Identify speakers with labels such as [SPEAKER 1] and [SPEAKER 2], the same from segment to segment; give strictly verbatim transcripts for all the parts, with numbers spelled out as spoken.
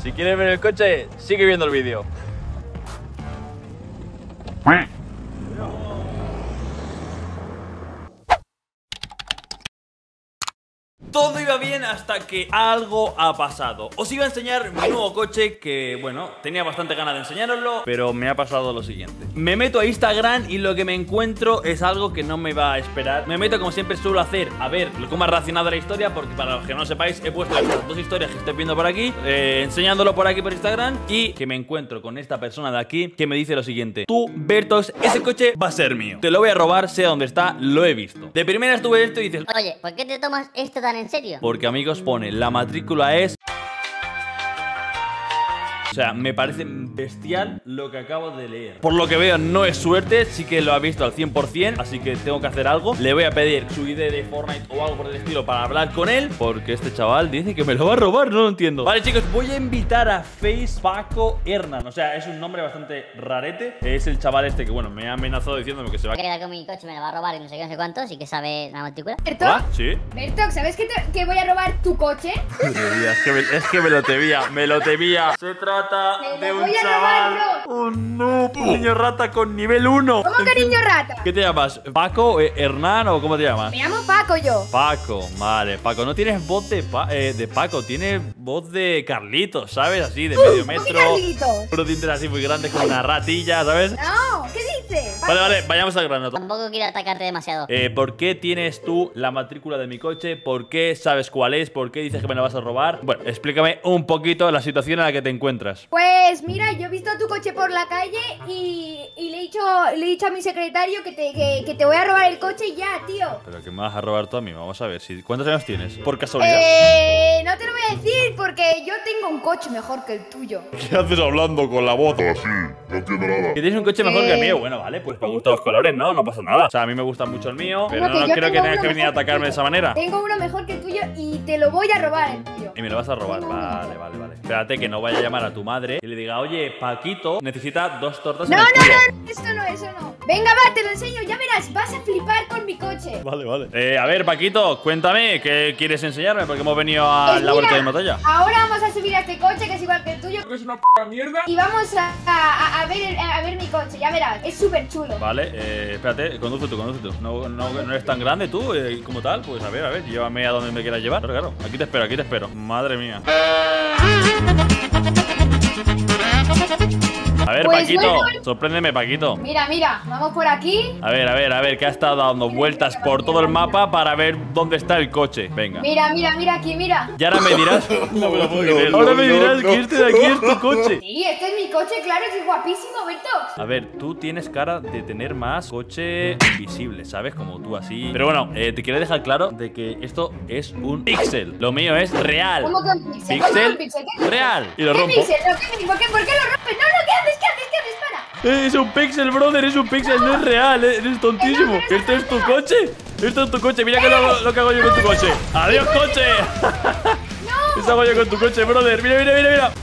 [SPEAKER 1] Si quieres ver el coche, sigue viendo el vídeo. Todo iba bien hasta que algo ha pasado. Os iba a enseñar mi nuevo coche que, bueno, tenía bastante ganas de enseñároslo, pero me ha pasado lo siguiente. Me meto a Instagram y lo que me encuentro es algo que no me va a esperar. Me meto como siempre suelo hacer, a ver cómo ha reaccionado la historia, porque para los que no lo sepáis, he puesto estas dos historias que estáis viendo por aquí, eh, enseñándolo por aquí por Instagram, y que me encuentro con esta persona de aquí que me dice lo siguiente: tú, Bertox, ese coche va a ser mío. Te lo voy a robar, sé dónde está, lo he visto. De primera estuve esto y dices:
[SPEAKER 2] oye, ¿por qué te tomas esto tan en serio?
[SPEAKER 1] Porque, amigos, pone la matrícula es... O sea, me parece bestial lo que acabo de leer. Por lo que veo, no es suerte, sí que lo ha visto al cien por cien, así que tengo que hacer algo. Le voy a pedir su I D de Fortnite o algo por el estilo para hablar con él, porque este chaval dice que me lo va a robar, no lo entiendo. Vale, chicos, voy a invitar a Face Paco Hernán. O sea, es un nombre bastante rarete. Es el chaval este que, bueno, me ha amenazado diciéndome que se va a
[SPEAKER 2] quedar con mi coche, me lo va a robar y no sé qué, no sé cuántos, y que sabe la matrícula.
[SPEAKER 3] ¿Bertox?
[SPEAKER 1] ¿Sí?
[SPEAKER 3] Bertox, ¿sabes que, te, que voy a robar tu coche?
[SPEAKER 1] Es que me, es que me lo temía, me lo temía. Se trata de un
[SPEAKER 3] voy a
[SPEAKER 1] chaval,
[SPEAKER 3] robarlo.
[SPEAKER 1] un noob, un niño rata con nivel uno.
[SPEAKER 3] ¿Cómo que niño rata?
[SPEAKER 1] ¿Qué te llamas? ¿Paco, eh, Hernán o cómo te llamas?
[SPEAKER 3] Me llamo Paco yo.
[SPEAKER 1] Paco, vale, Paco, no tienes voz de, pa eh, de Paco, tienes voz de Carlitos, ¿sabes? Así, de
[SPEAKER 3] uh,
[SPEAKER 1] medio metro.
[SPEAKER 3] Carlitos?
[SPEAKER 1] Unos dientes así muy grandes como una ratilla, ¿sabes?
[SPEAKER 3] No, ¿qué dices?
[SPEAKER 1] Vale, vale, vayamos al grano.
[SPEAKER 2] Tampoco quiero atacarte demasiado.
[SPEAKER 1] Eh, ¿por qué tienes tú la matrícula de mi coche? ¿Por qué sabes cuál es? ¿Por qué dices que me la vas a robar? Bueno, explícame un poquito la situación en la que te encuentras.
[SPEAKER 3] Pues mira, yo he visto tu coche por la calle y, y le, he dicho, le he dicho a mi secretario que te, que, que te voy a robar el coche y ya, tío.
[SPEAKER 1] Pero que me vas a robar tú a mí, vamos a ver. Si, ¿cuántos años tienes? Por casualidad.
[SPEAKER 3] Eh, no te lo voy a decir porque yo tengo un coche mejor que el tuyo.
[SPEAKER 1] ¿Qué haces hablando con la voz?
[SPEAKER 4] Así, no entiendo nada.
[SPEAKER 1] Que tienes un coche mejor
[SPEAKER 3] Eh.
[SPEAKER 1] que el mío. Bueno, vale, pues me gustan los colores, ¿no? No pasa nada. O sea, a mí me gusta mucho el mío, pero
[SPEAKER 3] No, que
[SPEAKER 1] no,
[SPEAKER 3] yo
[SPEAKER 1] creo que
[SPEAKER 3] tengo
[SPEAKER 1] tengas
[SPEAKER 3] uno
[SPEAKER 1] que venir a
[SPEAKER 3] mejor que
[SPEAKER 1] atacarme de
[SPEAKER 3] el
[SPEAKER 1] esa
[SPEAKER 3] tuyo.
[SPEAKER 1] manera.
[SPEAKER 3] Tengo uno mejor que el tuyo y te lo voy a robar el tuyo.
[SPEAKER 1] Y me lo vas a robar.
[SPEAKER 3] Tengo uno
[SPEAKER 1] Vale,
[SPEAKER 3] mejor.
[SPEAKER 1] vale, vale. Espérate que no vaya a llamar a tu madre y le diga: oye, Paquito necesita dos tortas
[SPEAKER 3] No,
[SPEAKER 1] en
[SPEAKER 3] no,
[SPEAKER 1] el culo.
[SPEAKER 3] no, eso no, eso no. Venga, va, te lo enseño, ya verás, vas a flipar con mi coche.
[SPEAKER 1] Vale, vale. Eh, a ver, Paquito, cuéntame, ¿qué quieres enseñarme? Porque hemos venido al
[SPEAKER 3] Pues
[SPEAKER 1] laboratorio de
[SPEAKER 3] mira,
[SPEAKER 1] batalla.
[SPEAKER 3] ahora vamos a subir a este coche que es igual que el tuyo.
[SPEAKER 4] ¿Es una p mierda?
[SPEAKER 3] Y vamos a, a, a ver, el- a ver mi coche, ya verás, es súper chulo.
[SPEAKER 1] Vale, eh, espérate, conduce tú, conduce tú. No, no, no eres tan grande tú, eh, como tal. Pues a ver, a ver, llévame a donde me quieras llevar. Claro, claro. Aquí te espero, aquí te espero. Madre mía. A ver,
[SPEAKER 3] Pues
[SPEAKER 1] Paquito,
[SPEAKER 3] bueno.
[SPEAKER 1] sorpréndeme, Paquito.
[SPEAKER 3] Mira, mira, vamos por aquí.
[SPEAKER 1] A ver, a ver, a ver, que ha estado dando vueltas por todo el mapa para ver dónde está el coche. Venga.
[SPEAKER 3] Mira, mira, mira aquí, mira.
[SPEAKER 1] Y ahora me dirás. No me lo puedo
[SPEAKER 4] No,
[SPEAKER 1] creer.
[SPEAKER 4] no,
[SPEAKER 1] Ahora me
[SPEAKER 4] no,
[SPEAKER 1] dirás
[SPEAKER 4] no.
[SPEAKER 1] que este de aquí es tu coche.
[SPEAKER 3] Sí, este es mi coche, claro, es guapísimo, Bertox.
[SPEAKER 1] A ver, tú tienes cara de tener más coche invisible, ¿sabes? Como tú así. Pero bueno, eh, te quiero dejar claro de que esto es un pixel. Lo mío es real.
[SPEAKER 3] ¿Cómo que un pixel? ¿Cómo que
[SPEAKER 1] Pixel
[SPEAKER 3] un pixel? ¿Qué-
[SPEAKER 1] real. Y lo
[SPEAKER 3] ¿Qué
[SPEAKER 1] rompo.
[SPEAKER 3] pixel? No, ¿qué- ¿Por qué, ¿Por qué lo rompes? No, no, ¿qué haces? ¿Qué haces? ¿Qué haces? Para.
[SPEAKER 1] Eh, Es un pixel, brother, es un pixel, no es real, eh, eres tontísimo. ¿Esto es tu coche? Esto es tu coche, mira que lo, lo que hago yo con tu coche. ¡Adiós, coche! Eso hago yo con tu coche, brother. Mira, mira, mira, mira.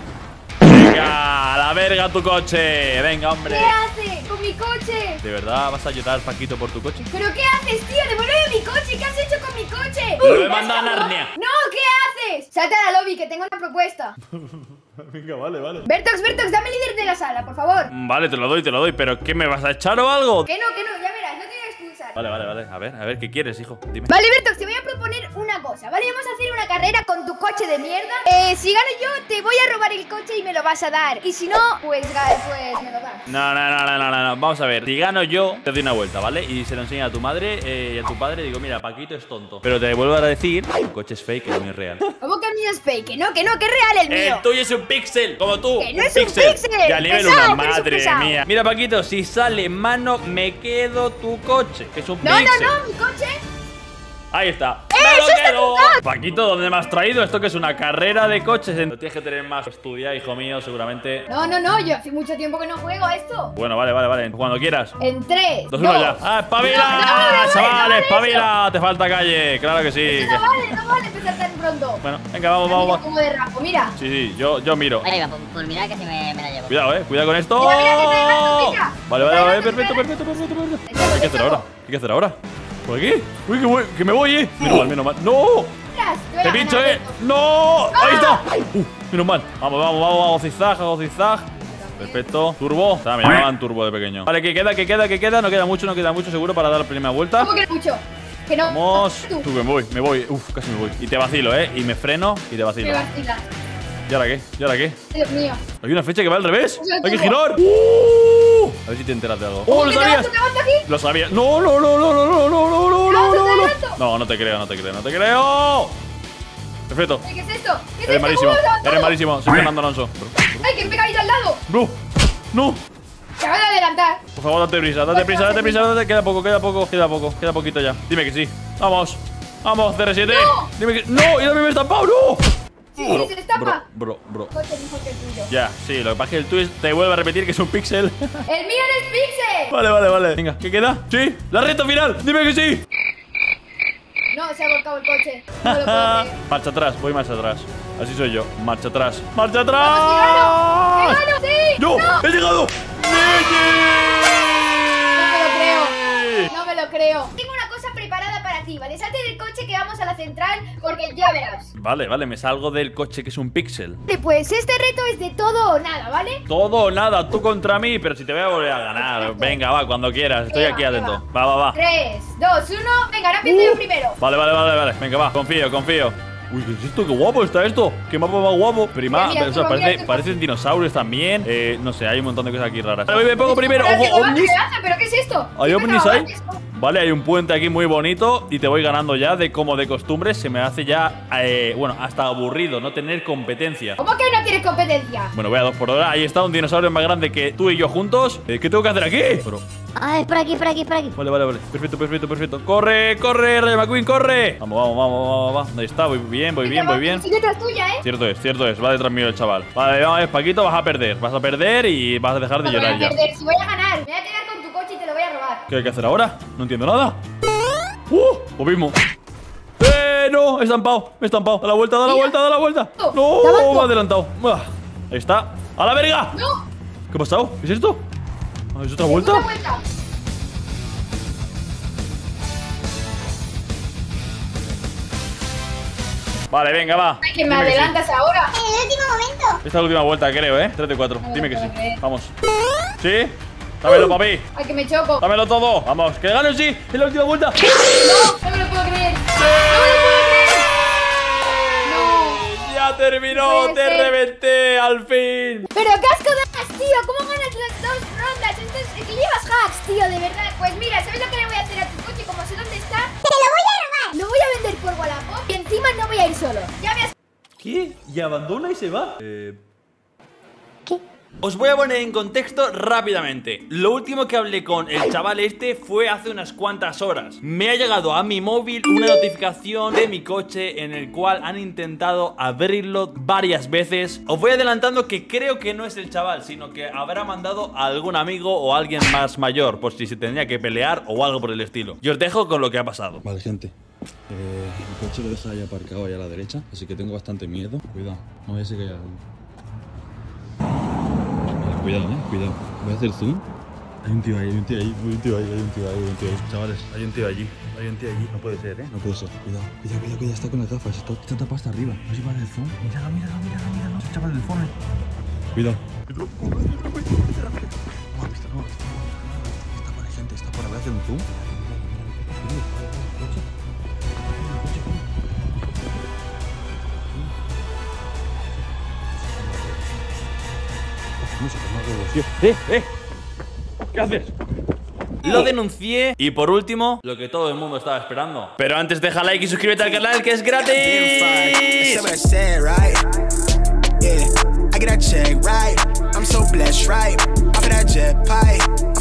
[SPEAKER 1] Venga, a la verga tu coche. Venga, hombre.
[SPEAKER 3] ¿Qué hace con mi coche?
[SPEAKER 1] ¿De verdad vas a llorar, Paquito, por tu coche?
[SPEAKER 3] ¿Pero qué haces, tío? ¡Devuélveme mi coche! ¿Qué has hecho con mi coche?
[SPEAKER 1] Lo he
[SPEAKER 3] ¿Me has
[SPEAKER 1] mandado a
[SPEAKER 3] cagado?
[SPEAKER 1] Narnia.
[SPEAKER 3] ¡No! ¿Qué haces? Salte a la lobby, que tengo una propuesta.
[SPEAKER 1] Venga, vale, vale.
[SPEAKER 3] Bertox, Bertox, dame el líder de la sala, por favor.
[SPEAKER 1] Vale, te lo doy, te lo doy. ¿Pero qué, me vas a echar o algo?
[SPEAKER 3] Que no, que no, ya verás, no te voy a expulsar.
[SPEAKER 1] Vale, vale, vale. A ver, a ver, ¿qué quieres, hijo? Dime.
[SPEAKER 3] Vale, Bertox, te voy a proponer una cosa, ¿vale? Vamos a hacer una carrera con tu coche de mierda. Eh, si gano yo, te voy a robar el coche y me lo vas a dar. Y si no, pues, ga- pues me lo das.
[SPEAKER 1] No, no, no, no, no, no, no. Vamos a ver. Si gano yo, te doy una vuelta, ¿vale? Y se lo enseño a tu madre eh, y a tu padre. Digo, mira, Paquito es tonto. Pero te vuelvo a decir, tu coche es fake, no es real.
[SPEAKER 3] ¿Cómo que el mío es fake? Que no, que no, que es real el mío.
[SPEAKER 1] El tuyo es un pixel, como tú.
[SPEAKER 3] Que no es un píxel.
[SPEAKER 1] Ya nivel
[SPEAKER 3] Pesado,
[SPEAKER 1] uno,
[SPEAKER 3] que eres un
[SPEAKER 1] madre
[SPEAKER 3] pesado.
[SPEAKER 1] mía. Mira, Paquito, si sale mano, me quedo tu coche. Que es un
[SPEAKER 3] No,
[SPEAKER 1] pixel.
[SPEAKER 3] no, no, mi coche.
[SPEAKER 1] Ahí está.
[SPEAKER 3] ¡Eh,
[SPEAKER 1] ¡Me
[SPEAKER 3] eso
[SPEAKER 1] lo
[SPEAKER 3] está
[SPEAKER 1] quedo!
[SPEAKER 3] tu
[SPEAKER 1] Paquito, ¿dónde me has traído? Esto que es una carrera de coches. No tienes que tener más estudia, hijo mío, seguramente.
[SPEAKER 3] No, no, no, yo hace mucho tiempo que no juego a esto.
[SPEAKER 1] Bueno, vale, vale, vale. Cuando quieras.
[SPEAKER 3] En tres,
[SPEAKER 1] Dos,
[SPEAKER 3] dos.
[SPEAKER 1] uno ya. ¡Ah, espabila!
[SPEAKER 3] No, no, no vale,
[SPEAKER 1] ¡Chaval,
[SPEAKER 3] no vale
[SPEAKER 1] espabila! Te falta calle. Claro que sí.
[SPEAKER 3] No vale, no vale empezar tan pronto.
[SPEAKER 1] Bueno, venga, vamos,
[SPEAKER 3] Mira
[SPEAKER 1] vamos, vamos.
[SPEAKER 3] cómo derrapo, mira.
[SPEAKER 1] Sí, sí, yo, yo miro.
[SPEAKER 2] Vale, va, por, por mirar que se me, me la llevo.
[SPEAKER 1] Cuidado, eh, cuidado con esto.
[SPEAKER 3] Mira, mira, que te adelanto, mira.
[SPEAKER 1] Vale,
[SPEAKER 3] Te
[SPEAKER 1] vale, vale,
[SPEAKER 3] adelanto,
[SPEAKER 1] perfecto,
[SPEAKER 3] te
[SPEAKER 1] perfecto, perfecto, perfecto.
[SPEAKER 3] Te toco,
[SPEAKER 1] ¿Qué hay que
[SPEAKER 3] te
[SPEAKER 1] hacer
[SPEAKER 3] toco.
[SPEAKER 1] ahora? ¿Qué hay que hacer ahora? ¿Por aquí? Uy, que, voy, que me voy, eh. Menos mal, menos mal. ¡No!
[SPEAKER 3] atrás. Te voy
[SPEAKER 1] ¡Te
[SPEAKER 3] a
[SPEAKER 1] pincho,
[SPEAKER 3] ganar,
[SPEAKER 1] eh!
[SPEAKER 3] Beto.
[SPEAKER 1] ¡No!
[SPEAKER 3] ¡Ah!
[SPEAKER 1] ¡Ahí está! ¡Uh! Menos mal. Vamos, vamos, vamos, vamos. Zigzag, hago zigzag. Perfecto. Turbo. O sea, me llamaban turbo de pequeño. Vale, que queda, que queda, que queda. No queda mucho, no queda mucho seguro para dar la primera vuelta.
[SPEAKER 3] ¿Cómo que no mucho? Que no.
[SPEAKER 1] Vamos.
[SPEAKER 3] Tú.
[SPEAKER 1] Tú, me voy, me voy. Uf, casi me voy. Y te vacilo, eh. Y me freno y te
[SPEAKER 3] Me
[SPEAKER 1] vacilo.
[SPEAKER 3] vacilas.
[SPEAKER 1] ¿Y ahora qué? ¿Y ahora qué?
[SPEAKER 3] Dios mío.
[SPEAKER 1] Hay una flecha que va al revés.
[SPEAKER 3] O sea,
[SPEAKER 1] Hay que
[SPEAKER 3] turbo.
[SPEAKER 1] girar. ¡Uh! A ver si te enteras de algo. ¡Oh, lo
[SPEAKER 3] ¿Qué te
[SPEAKER 1] sabías!
[SPEAKER 3] avanzo, te avanzo aquí?
[SPEAKER 1] Lo sabías. No, no, no, no, no, no, no, no, no, no,
[SPEAKER 3] Avanzo,
[SPEAKER 1] no,
[SPEAKER 3] te
[SPEAKER 1] no.
[SPEAKER 3] avanzo.
[SPEAKER 1] No, no te creo, no te creo, no te creo. Perfecto.
[SPEAKER 3] ¿Qué es esto? ¿Qué es
[SPEAKER 1] Eres
[SPEAKER 3] esto?
[SPEAKER 1] malísimo.
[SPEAKER 3] ¿Cómo me has avanzado?
[SPEAKER 1] Eres malísimo. Soy Fernando Alonso.
[SPEAKER 3] ¡Ay, que me he caído al lado!
[SPEAKER 1] Bro. No.
[SPEAKER 3] Te acabo de adelantar.
[SPEAKER 1] Por favor, date prisa, date prisa, date prisa, date. Queda poco, queda poco, queda poco, queda poquito ya. Dime que sí. Vamos. Vamos, C R siete.
[SPEAKER 3] ¡No!
[SPEAKER 1] Dime que. ¡No! ¡Y a mí me he estampado! ¡No!
[SPEAKER 3] Sí,
[SPEAKER 1] Bro,
[SPEAKER 3] se destapa.
[SPEAKER 1] bro, bro, bro.
[SPEAKER 3] Coche mejor que el tuyo.
[SPEAKER 1] Ya, sí, lo que pasa es que el twist te vuelve a repetir que es un píxel.
[SPEAKER 3] ¡El mío no es Pixel!
[SPEAKER 1] Vale, vale, vale. Venga, ¿qué queda? ¿Sí? ¡La recta final! ¡Dime que sí!
[SPEAKER 3] No, se ha volcado el coche. No me lo puedo creer.
[SPEAKER 1] Marcha atrás, voy marcha atrás. Así soy yo. Marcha atrás. ¡Marcha
[SPEAKER 3] ¡Vamos, que gano!
[SPEAKER 1] atrás!
[SPEAKER 3] ¡Que gano! ¡Sí!
[SPEAKER 1] ¡No! ¡He llegado!
[SPEAKER 3] No me lo creo. No me lo creo. Tengo una cosa preparada para ti, ¿vale? Salte del coche que vamos a la central porque ya verás.
[SPEAKER 1] Vale, vale, me salgo del coche que es un píxel.
[SPEAKER 3] Vale, pues este reto es de todo o nada, ¿vale?
[SPEAKER 1] Todo o nada, tú contra mí, pero si te voy a volver a ganar. Venga, va, cuando quieras. Estoy
[SPEAKER 3] Venga,
[SPEAKER 1] aquí atento.
[SPEAKER 3] venga.
[SPEAKER 1] Va, va, va.
[SPEAKER 3] tres, dos, uno. Venga, ahora empiezo yo primero.
[SPEAKER 1] Vale, vale, vale, vale. Venga, va. Confío, confío. Uy, ¿qué es esto? ¡Qué guapo está esto! ¡Qué mapa más guapo! Prima,
[SPEAKER 3] Mira, mira,
[SPEAKER 1] o sea,
[SPEAKER 3] tú,
[SPEAKER 1] parece,
[SPEAKER 3] mira, tú.
[SPEAKER 1] parecen dinosaurios también. Eh, no sé, hay un montón de cosas aquí raras. Vale, me pongo primero.
[SPEAKER 3] Espera, que
[SPEAKER 1] ¡Ojo,
[SPEAKER 3] me
[SPEAKER 1] ovnis!
[SPEAKER 3] avanza, me avanza, ¿pero qué es esto?
[SPEAKER 1] ¿Hay
[SPEAKER 3] ¿Qué
[SPEAKER 1] ovnis
[SPEAKER 3] me
[SPEAKER 1] ahí?
[SPEAKER 3] avanza?
[SPEAKER 1] Vale, hay un puente aquí muy bonito y te voy ganando ya de como de costumbre. Se me hace ya, eh, bueno, hasta aburrido no tener competencia.
[SPEAKER 3] ¿Cómo que no tienes competencia?
[SPEAKER 1] Bueno, voy a dos por hora. Ahí está un dinosaurio más grande que tú y yo juntos. Eh, ¿Qué tengo que hacer aquí? Pero...
[SPEAKER 2] Ah, es por aquí, por aquí, por aquí.
[SPEAKER 1] Vale, vale, vale. Perfecto, perfecto, perfecto. ¡Corre, corre, Rayo McQueen, corre! Vamos, vamos, vamos, vamos, vamos. Ahí está, voy bien, voy bien, voy bien.
[SPEAKER 3] Estoy detrás tuya, ¿eh?
[SPEAKER 1] Cierto es, cierto es. Va detrás mío el chaval. Vale, vamos, Paquito, vas a perder. Vas a perder y vas a dejar de
[SPEAKER 3] No voy
[SPEAKER 1] llorar
[SPEAKER 3] a
[SPEAKER 1] ya.
[SPEAKER 3] perder, si voy a ganar. Me voy a quedar con tu coche y te lo voy a robar.
[SPEAKER 1] ¿Qué hay que hacer ahora? No entiendo nada. ¡Uh! Lo mismo. ¡Eh! ¡No! He estampado, me he estampado. Da la vuelta, da la
[SPEAKER 3] Mira.
[SPEAKER 1] vuelta, da la vuelta.
[SPEAKER 3] Te
[SPEAKER 1] ¡No!
[SPEAKER 3] avanzo.
[SPEAKER 1] Me ha adelantado. Ah, ahí está. ¡A la verga!
[SPEAKER 3] ¡No!
[SPEAKER 1] ¿Qué ha pasado? ¿Qué es esto? Ah, ¿Es otra vuelta?
[SPEAKER 3] Segunda vuelta.
[SPEAKER 1] Vale, venga, va.
[SPEAKER 3] Ay, que me
[SPEAKER 1] Dime que sí.
[SPEAKER 3] adelantas ahora.
[SPEAKER 2] En el último momento.
[SPEAKER 1] Esta es la última vuelta, creo, ¿eh? tres de cuatro.
[SPEAKER 3] No me
[SPEAKER 1] Dime
[SPEAKER 3] lo
[SPEAKER 1] que sí.
[SPEAKER 3] puedo creer.
[SPEAKER 1] Vamos. ¿Sí? Dámelo, papi.
[SPEAKER 3] Ay, que me choco.
[SPEAKER 1] Dámelo todo. Vamos, que gano, sí. Es la última vuelta.
[SPEAKER 3] No, no me lo puedo creer. No me lo puedo creer. No.
[SPEAKER 1] Ya terminó,
[SPEAKER 3] No puede
[SPEAKER 1] te
[SPEAKER 3] ser.
[SPEAKER 1] reventé al fin.
[SPEAKER 3] Pero casco das, tío. ¿Cómo ganas las dos rondas? Esto es, es que llevas hacks, tío, de verdad. Pues mira, ¿sabes lo que le voy a hacer a tu coche? Como sé dónde está, te lo voy a robar. Lo voy a vender por Wallapop y encima no voy a ir solo. Ya me has...
[SPEAKER 1] ¿Qué? ¿Y abandona y se va? Eh...
[SPEAKER 2] ¿Qué?
[SPEAKER 1] Os voy a poner en contexto rápidamente. Lo último que hablé con el chaval este fue hace unas cuantas horas. Me ha llegado a mi móvil una notificación de mi coche en el cual han intentado abrirlo varias veces. Os voy adelantando que creo que no es el chaval, sino que habrá mandado a algún amigo o alguien más mayor, por si se tendría que pelear o algo por el estilo. Y os dejo con lo que ha pasado.
[SPEAKER 5] Vale, gente. Eh, el coche lo deja ahí aparcado allá a la derecha, así que tengo bastante miedo. Cuidado, no vaya a ser que haya algo. Vale, cuidado, eh, cuidado. Voy a hacer zoom. Hay un tío ahí, hay un tío ahí, hay un tío ahí, hay un tío ahí, hay un tío ahí. Chavales, hay un tío allí, hay un tío allí. No puede ser, eh. No puede ser. Cuidado, cuidado, cuidado, cuidado. Está con las gafas, está, está tapado hasta arriba. No sé si va a hacer zoom. Míralo, míralo, míralo, míralo. Es el chaval del phone. Cuidado. No ha visto, no, está por ahí, gente, está por ahí. Voy a hacer un zoom.
[SPEAKER 1] ¡Eh, eh! ¿Qué haces? Lo denuncié. Y por último, lo que todo el mundo estaba esperando. Pero antes deja like y suscríbete al canal, que es gratis.
[SPEAKER 6] That's what I said, right? Yeah, I get that check, right? I'm so blessed, right? Off of that jet pipe.